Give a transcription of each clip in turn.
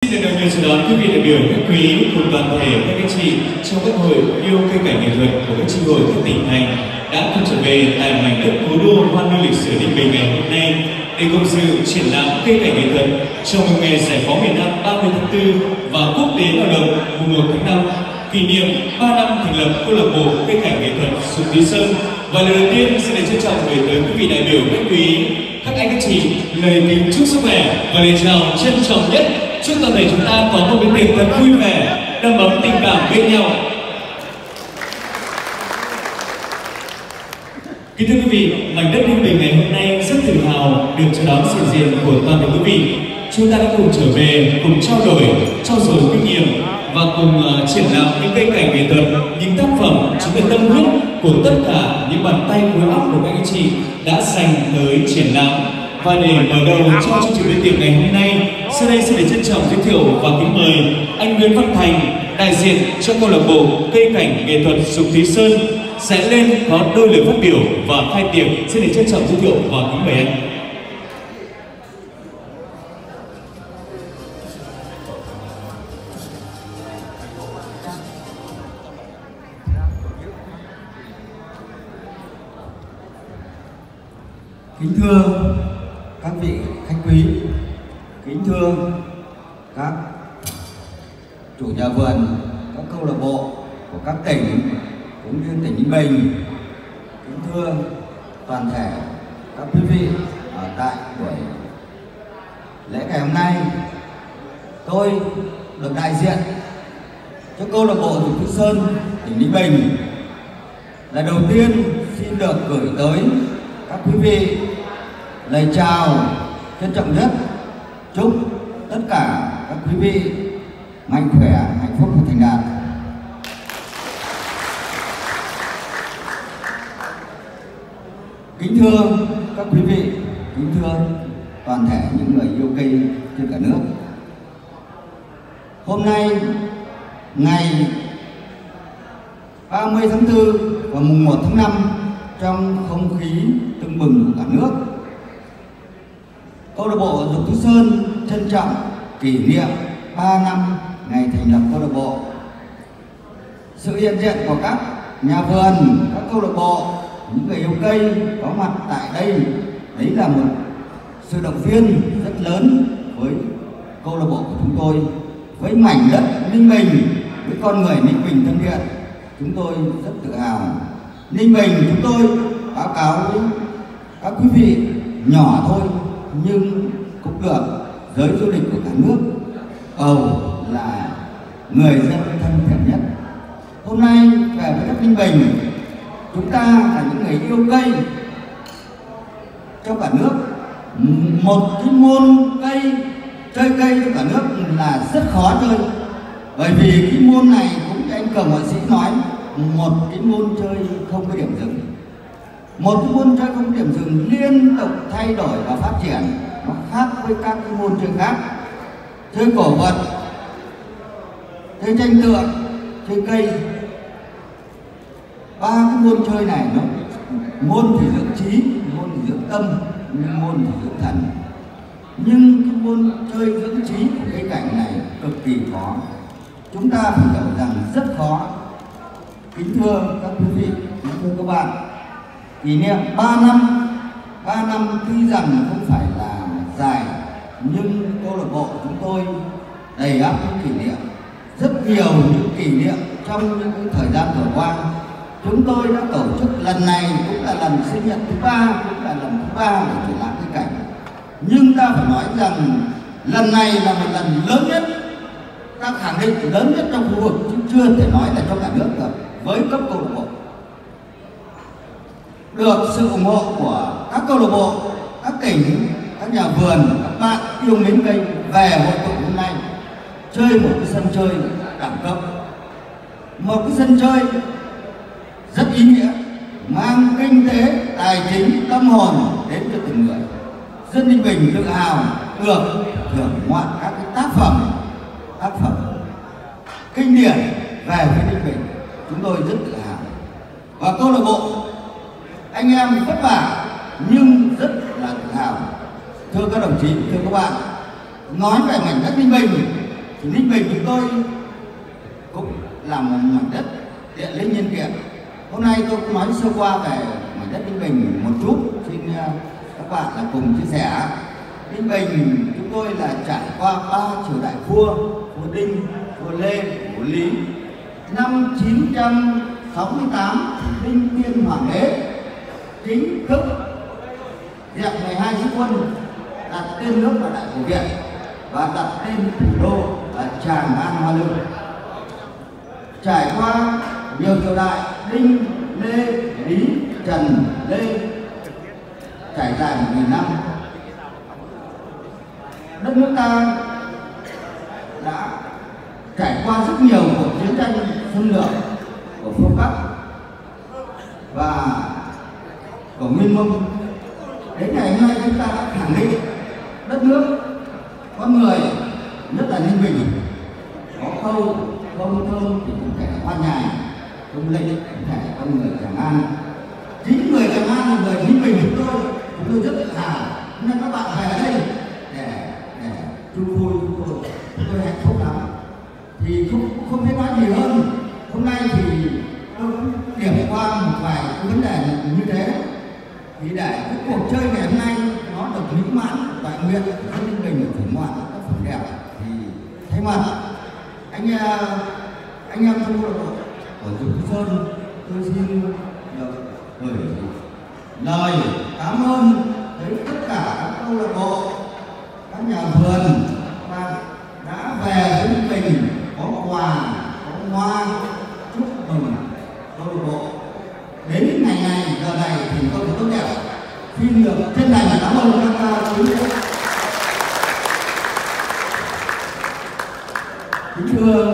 Xin được đồng nhiệt chào đón quý vị đại biểu các quý cùng toàn thể các anh chị trong các hội yêu cây cảnh nghệ thuật của các chi hội các tỉnh thành đã cùng trở về tại mảnh đất cố đô hoan hương lịch sử Ninh Bình ngày hôm nay để cùng dự triển lãm cây cảnh nghệ thuật chào mừng ngày giải phóng miền Nam 30 tháng 4 và Quốc tế Lao động mùng 1 tháng 5, kỷ niệm 3 năm thành lập câu lạc bộ cây cảnh nghệ thuật Sục Lý Sơn. Và lời đầu tiên xin được trân trọng gửi tới quý vị đại biểu các quý, các anh các chị lời kính chúc sức khỏe và lời chào trân trọng nhất. Chúc toàn thể chúng ta có một cái tiệc thật vui vẻ, đầm ấm tình cảm bên nhau. Kính thưa quý vị, mảnh đất Ninh Bình ngày hôm nay rất tự hào được chào đón sự diện của toàn thể quý vị. Chúng ta đã cùng trở về, cùng trao dồi kinh nghiệm và cùng triển lãm những cây cảnh nghệ thuật, những tác phẩm chính là tâm huyết của tất cả những bàn tay khối óc của các anh chị đã dành tới triển lãm. Và để mở đầu cho chương trình bữa tiệc ngày hôm nay, sau đây xin được trân trọng giới thiệu và kính mời anh Nguyễn Văn Thành, đại diện cho câu lạc bộ cây cảnh nghệ thuật Sục Lý Sơn sẽ lên có đôi lời phát biểu và khai tiệc. Xin được trân trọng giới thiệu và kính mời anh. Kính thưa các vị khách quý, kính thưa các chủ nhà vườn, các câu lạc bộ của các tỉnh cũng như tỉnh Ninh Bình, kính thưa toàn thể các quý vị ở tại buổi lễ ngày hôm nay. Tôi được đại diện cho câu lạc bộ Sục Lý Sơn tỉnh Ninh Bình là đầu tiên xin được gửi tới các quý vị lời chào trân trọng nhất, chúc tất cả các quý vị mạnh khỏe, hạnh phúc và thành đạt. Kính thưa các quý vị, kính thưa toàn thể những người yêu cây trên cả nước. Hôm nay ngày 30 tháng 4 và mùng 1 tháng 5, trong không khí tưng bừng của cả nước, câu lạc bộ Sục Lý Sơn trân trọng kỷ niệm 3 năm ngày thành lập câu lạc bộ. Sự hiện diện của các nhà vườn, các câu lạc bộ, những người yêu cây có mặt tại đây, đấy là một sự động viên rất lớn với câu lạc bộ của chúng tôi, với mảnh đất Ninh Bình, với con người Ninh Bình thân thiện. Chúng tôi rất tự hào. Ninh Bình chúng tôi báo cáo với các quý vị nhỏ thôi nhưng cũng được giới du lịch của cả nước bầu là người dân thân thiện nhất. Hôm nay về với đất Ninh Bình, chúng ta là những người yêu cây trong cả nước. Một cái môn cây, chơi cây trong cả nước là rất khó chơi, bởi vì cái môn này cũng như anh Cường họa sĩ nói, một cái môn chơi không có điểm dừng. Một cái môn chơi không có điểm dừng liên tục thay đổi và phát triển. Nó khác với các cái môn chơi khác. Chơi cổ vật, chơi tranh tượng, chơi cây. Ba cái môn chơi này nó môn thì dưỡng trí, môn thì dưỡng tâm, môn thì dưỡng thần. Nhưng cái môn chơi dưỡng trí của cây cảnh này cực kỳ khó. Chúng ta phải hiểu rằng rất khó. Kính thưa các quý vị, kính thưa các bạn, kỷ niệm 3 năm tuy rằng không phải là dài, nhưng câu lạc bộ chúng tôi đầy ắp những kỷ niệm, rất nhiều những kỷ niệm trong những cái thời gian vừa qua. Chúng tôi đã tổ chức lần này cũng là lần sinh nhật thứ 3, cũng là lần thứ 3 để triển lãm cây cảnh. Nhưng ta phải nói rằng lần này là một lần lớn nhất, ta khẳng định lớn nhất trong khu vực, chứ chưa thể nói là trong cả nước được, với cấp câu lạc bộ. Được sự ủng hộ của các câu lạc bộ, các tỉnh, các nhà vườn, các bạn yêu mến cây về hội tụ hôm nay chơi một cái sân chơi đẳng cấp, một cái sân chơi rất ý nghĩa, mang kinh tế, tài chính, tâm hồn đến cho từng người. Dân Ninh Bình tự hào được thưởng ngoạn các cái tác phẩm kinh điển về với Ninh Bình. Chúng tôi rất tự hào. Và câu lạc bộ anh em vất vả nhưng rất là tự hào. Thưa các đồng chí, thưa các bạn, nói về mảnh đất Ninh Bình Thì Ninh Bình chúng tôi cũng là một mảnh đất địa linh nhân kiệt. Hôm nay tôi cũng nói sơ qua về mảnh đất Ninh Bình một chút, xin các bạn là cùng chia sẻ. Ninh Bình chúng tôi là trải qua 3 triều đại vua Đinh, vua Lê, vua Lý. Năm 968 Đinh Tiên Hoàng đế chính thức dẹp 12 sĩ quân, đặt tên nước là Đại Cổ Việt và đặt tên thủ đô là Tràng An Hoa Lư. Trải qua nhiều triều đại Đinh, Lê, Lý, Trần, Lê, trải dài 1000 năm, đất nước ta đã trải qua rất nhiều cuộc chiến tranh xâm lược của phương Bắc và của Nguyên Mông. Đến ngày hôm nay chúng ta đã khẳng định đất nước, con người, nhất là Ninh Bình, có câu không thơm thì cũng thể hoa nhài, không lệ cũng thể con người Tràng An. Chính người Tràng An là người Ninh Bình chúng tôi rất tự hào. Nên các bạn về đây để chung vui chúng tôi hạnh phúc lắm. Thì không biết nói gì hơn. Hôm nay thì tôi cũng điểm qua một vài cái vấn đề như thế. Thì để cái cuộc chơi ngày hôm nay nó được mỹ mãn, đại nguyện của Ninh Bình thưởng ngoạn các phần đẹp, thì thay mặt anh em trong câu lạc bộ của Dục Sơn, tôi xin gửi lời cảm ơn đến tất cả các câu lạc bộ, các nhà vườn và đã về với Ninh Bình có quà, có hoa chúc mừng câu lạc bộ đến ngày này, giờ này thì tôi tốt đẹp. Xin được chân thành cảm ơn các quý vị. Kính thưa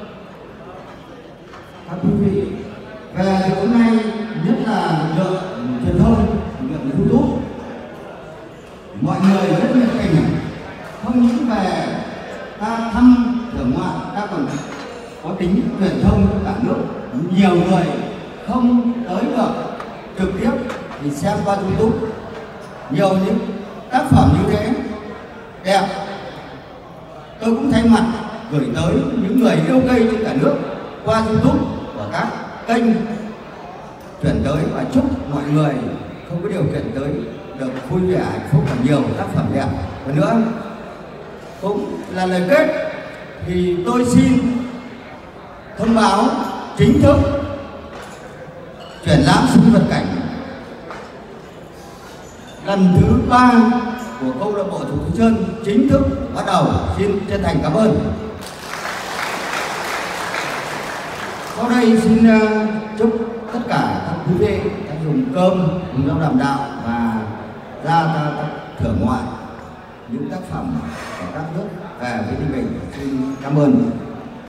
các quý vị, về thì hôm nay nhất là lực lượng truyền thông, lực lượng YouTube, mọi người rất nhiệt tình, không những về ta thăm thưởng ngoạn, ta còn có tính truyền thông cho cả nước. Nhiều người không tới được trực tiếp thì xem qua YouTube, nhiều những tác phẩm như thế đẹp. Tôi cũng thay mặt gửi tới những người yêu cây trên cả nước qua YouTube của các kênh chuyển tới, và chúc mọi người không có điều kiện tới được vui vẻ, hạnh phúc và nhiều tác phẩm đẹp. Và nữa cũng là lời kết thì tôi xin thông báo chính thức triển lãm sinh vật cảnh lần thứ 3 của câu lạc bộ Dục Sơn chính thức bắt đầu. Xin chân thành cảm ơn. Sau đây xin chúc tất cả các quý vị đã dùng cơm, cùng nhau đàm đạo và ra thưởng ngoạn những tác phẩm của các nước về với Ninh Bình. Xin cảm ơn.